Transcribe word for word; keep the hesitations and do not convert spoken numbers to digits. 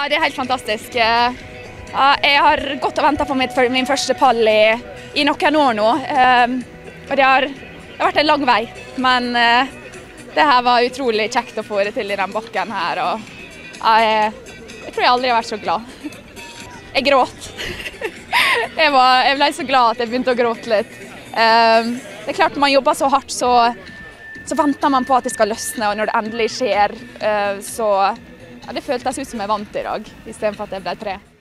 det er helt fantastisk. Ja, jeg har gått og ventet på mitt, min første pall i, i noen år nå. Um, og det har, det har vært en lang vei, men uh, det her var utrolig kjekt å få det til i den bakken her. Og, ja, jeg, jeg tror jeg aldri har vært så glad. Jeg gråt. jeg, var, jeg ble så glad at jeg begynte å gråte litt. Um, det er klart, når man jobber så hardt, så, så venter man på at det skal løsne, og når det endelig skjer, uh, så ja, det føltes ut som jeg vant i dag, i stedet for at jeg ble tre.